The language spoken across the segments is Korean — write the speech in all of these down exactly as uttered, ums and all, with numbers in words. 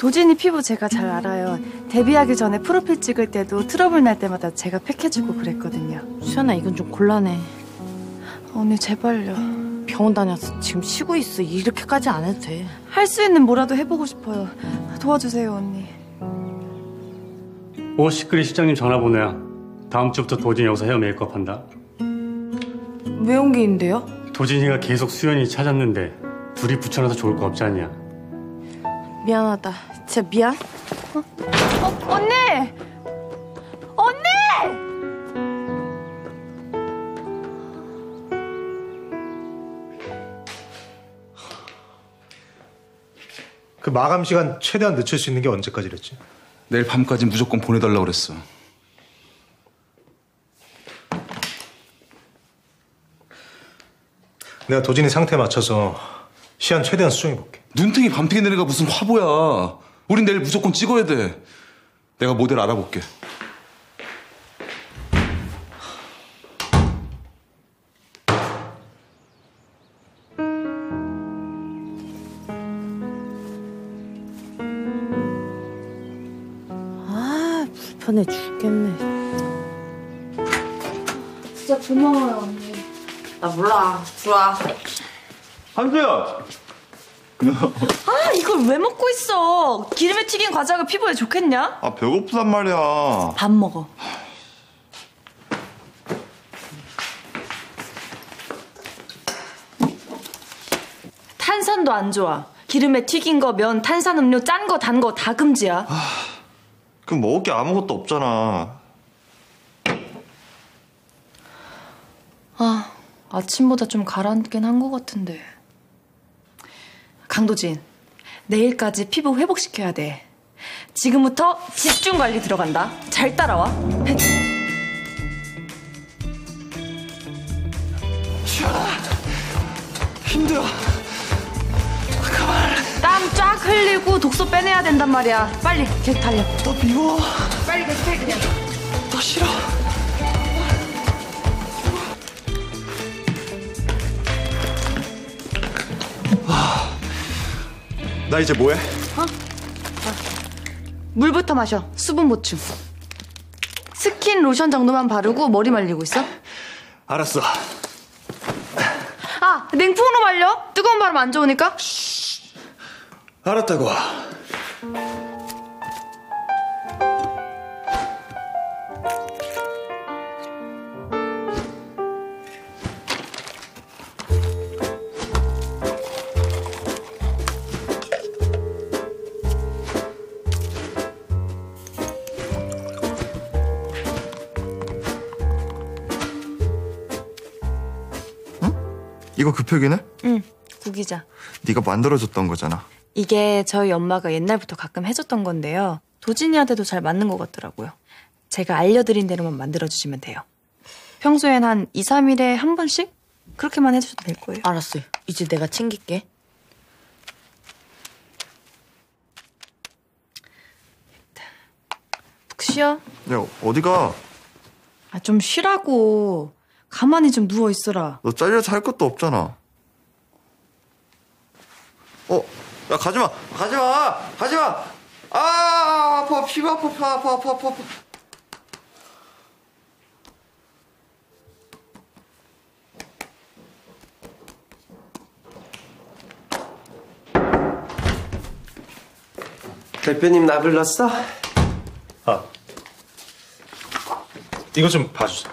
도진이 피부 제가 잘 알아요. 데뷔하기 전에 프로필 찍을 때도 트러블 날 때마다 제가 팩해주고 그랬거든요. 수연아, 이건 좀 곤란해. 언니 제발요. 병원 다녀서 지금 쉬고 있어. 이렇게까지 안 해도 돼. 할 수 있는 뭐라도 해보고 싶어요. 도와주세요, 언니. 오, 시크릿 실장님 전화번호야. 다음 주부터 도진이 여기서 헤어 메이크업 한다. 왜 온 게 있는데요? 도진이가 계속 수연이 찾았는데 둘이 붙여놔서 좋을 거 없지 않냐. 미안하다. 진짜 미안. 어? 어, 언니! 언니! 그 마감 시간 최대한 늦출 수 있는 게 언제까지랬지? 내일 밤까지 무조건 보내달라고 그랬어. 내가 도진이 상태에 맞춰서 시간 최대한 수정해볼게. 눈탱이 밤탱이 내는 애가 무슨 화보야. 우린 내일 무조건 찍어야 돼. 내가 모델 알아볼게. 아, 불편해 죽겠네. 진짜 고마워요, 언니. 나 몰라. 들어와. 한수야! 아, 이걸 왜 먹고 있어? 기름에 튀긴 과자가 피부에 좋겠냐? 아, 배고프단 말이야. 밥 먹어. 탄산도 안 좋아. 기름에 튀긴 거, 면, 탄산음료, 짠 거, 단 거 다 금지야. 아, 그럼 먹을 게 아무것도 없잖아. 아, 아침보다 좀 가라앉긴 한 것 같은데. 강도진, 내일까지 피부 회복시켜야 돼. 지금부터 집중 관리 들어간다. 잘 따라와. 시원아, 힘들어. 그만. 땀 쫙 흘리고 독소 빼내야 된단 말이야. 빨리 계속 달려. 너 미워. 빨리 계속 해 그냥. 너 싫어. 나 이제 뭐해? 어? 물부터 마셔. 수분 보충. 스킨 로션 정도만 바르고 머리 말리고 있어. 알았어. 아, 냉풍으로 말려. 뜨거운 바람 안 좋으니까. 알았다고. 이거 그 팩이네? 응, 구기자. 네가 만들어줬던 거잖아. 이게 저희 엄마가 옛날부터 가끔 해줬던 건데요. 도진이한테도 잘 맞는 것 같더라고요. 제가 알려드린 대로만 만들어주시면 돼요. 평소엔 한 이, 삼 일에 한 번씩? 그렇게만 해주셔도 될 거예요. 알았어. 이제 내가 챙길게. 푹 쉬어. 야, 어디가? 아, 좀 쉬라고. 가만히 좀 누워있어라. 너 잘려서 할 것도 없잖아. 어, 야, 가지마! 가지마! 가지마! 아, 아파, 피부 아파, 아파, 아파, 아파, 아파. 대표님 나 불렀어? 아, 이거 좀 봐주세요.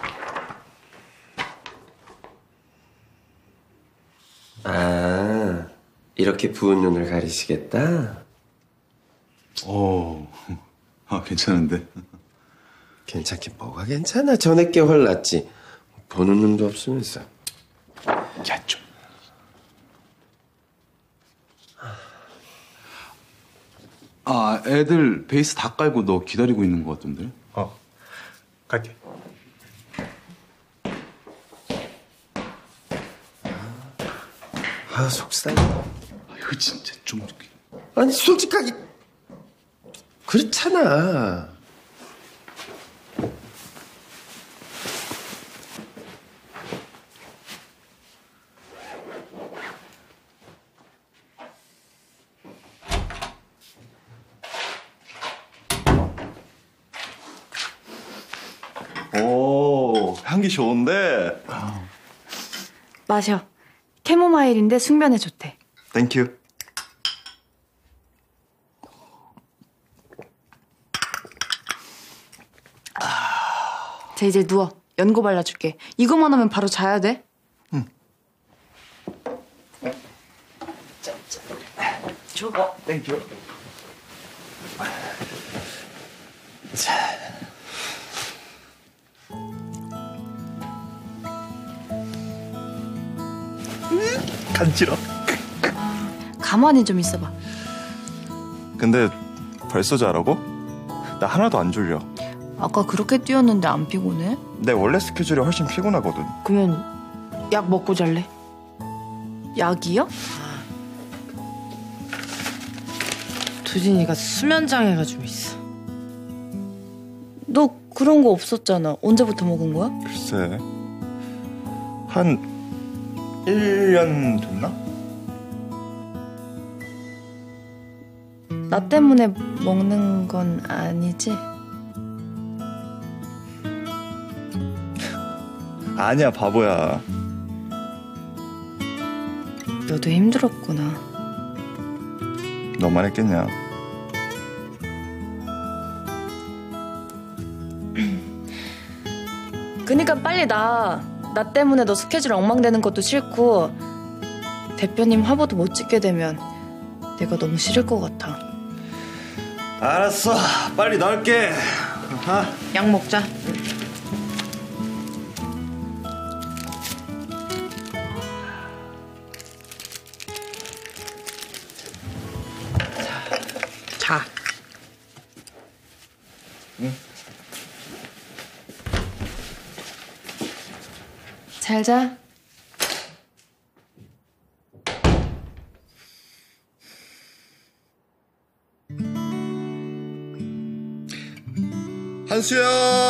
아, 이렇게 부은 눈을 가리시겠다? 오, 아, 괜찮은데? 괜찮긴 뭐가 괜찮아. 전에 게 훨 낫지. 보는 눈도 없으면서. 야, 좀. 아, 애들 베이스 다 깔고 너 기다리고 있는 것 같던데? 어, 갈게. 아, 속상해. 아, 이거 진짜 좀. 아니, 솔직하게. 그렇잖아. 향기 좋은데. 마셔. 캐모마일인데 숙면에 좋대. 땡큐. 자, 이제 누워. 연고 발라줄게. 이거만 하면 바로 자야 돼. 응. 줘. 땡큐. 간지러. 가만히 좀 있어봐. 근데 벌써 자라고? 나 하나도 안 졸려. 아까 그렇게 뛰었는데 안 피곤해? 내 원래 스케줄이 훨씬 피곤하거든. 그러면 약 먹고 잘래? 약이요? 두진이가 수면장애가 좀 있어. 너 그런 거 없었잖아. 언제부터 먹은 거야? 글쎄, 한 일 년 됐나? 나 때문에 먹는 건 아니지? 아니야, 바보야. 너도 힘들었구나. 너만 했겠냐? 그니까 빨리 나. 나 때문에 너 스케줄 엉망되는 것도 싫고 대표님 화보도 못 찍게 되면 내가 너무 싫을 것 같아. 알았어, 빨리 나올게. 아. 약 먹자. 자. 응. 잘 자. 한수연!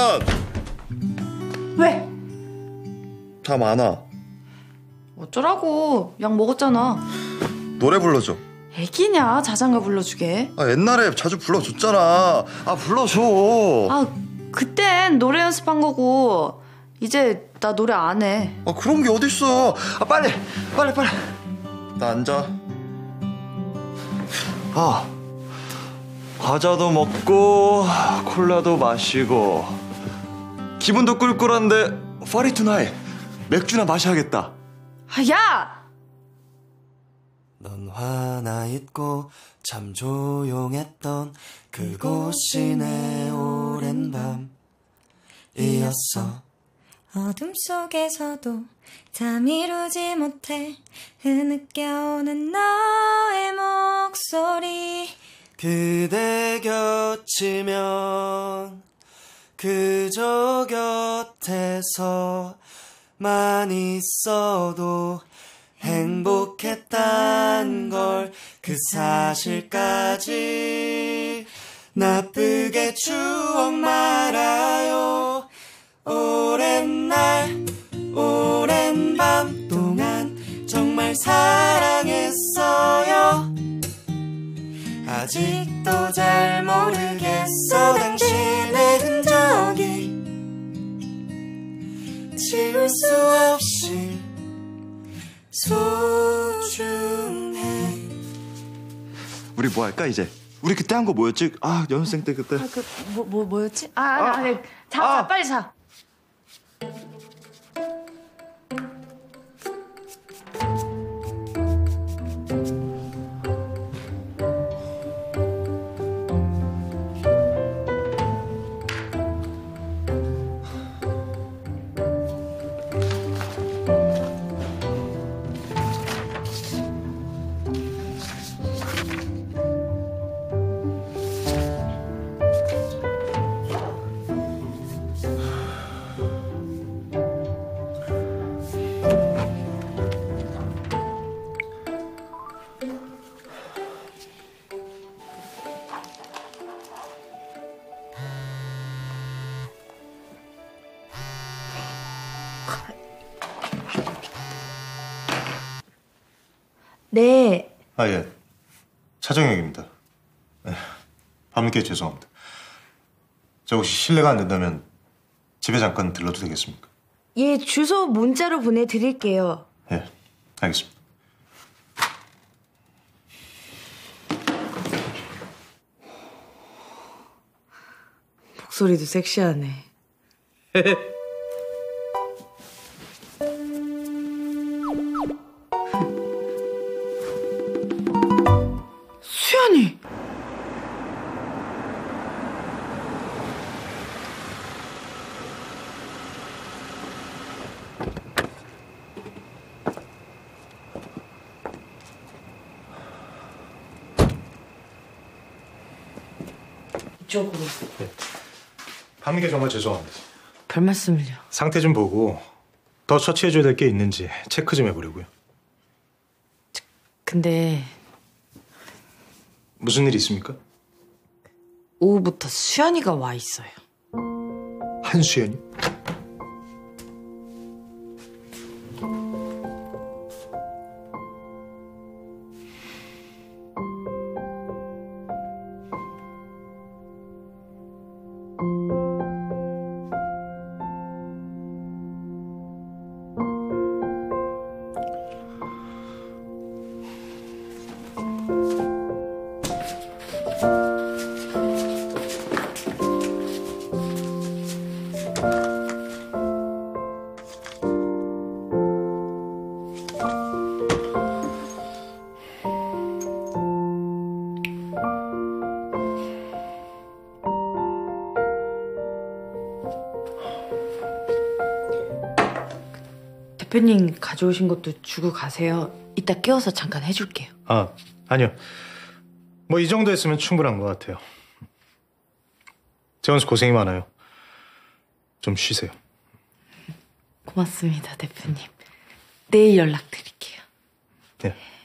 왜? 잠 안 와. 어쩌라고. 약 먹었잖아. 노래 불러줘. 애기냐. 자장가 불러주게. 아, 옛날에 자주 불러줬잖아. 아, 불러줘. 아, 그땐 노래 연습한 거고 이제 나 노래 안 해. 아, 그런 게 어딨어. 아, 빨리, 빨리, 빨리. 나 앉아. 아, 과자도 먹고 콜라도 마시고 기분도 꿀꿀한데 파리 투나잇 맥주나 마셔야겠다. 아, 야! 넌 화나 있고 참 조용했던 그곳이 내 오랜 밤이었어. 어둠 속에서도 잠 이루지 못해 흐느껴오는 너의 목소리. 그대 곁이면 그저 곁에서만 있어도 행복했단 걸 그 사실까지 나쁘게 추억 말아요. 오랜 날 오랜 밤 동안 정말 사랑했어요. 아직도 잘 모르겠어 당신의 흔적이 지울 수 없이 소중해. 우리 뭐 할까 이제? 우리 그때 한 거 뭐였지? 아, 연습생 때 그때. 아, 그, 뭐, 뭐, 뭐였지? 아, 아니, 아니. 자, 자, 빨리 자. 네. 아, 예. 차정혁입니다. 네. 밤늦게 죄송합니다. 저 혹시 실례가 안 된다면 집에 잠깐 들러도 되겠습니까? 예, 주소 문자로 보내드릴게요. 예, 알겠습니다. 목소리도 섹시하네. 수연이! 이쪽으로. 네. 밤늦게 정말 죄송합니다. 별 말씀을요. 상태 좀 보고 더 처치해줘야 될 게 있는지 체크 좀 해보려고요. 근데 무슨 일이 있습니까? 오후부터 수연이가 와 있어요. 한수연이? 대표님 가져오신 것도 주고 가세요. 이따 깨워서 잠깐 해줄게요. 아, 아니요. 뭐 이 정도 했으면 충분한 것 같아요. 재원수 고생이 많아요. 좀 쉬세요. 고맙습니다, 대표님. 내일 연락드릴게요. 네.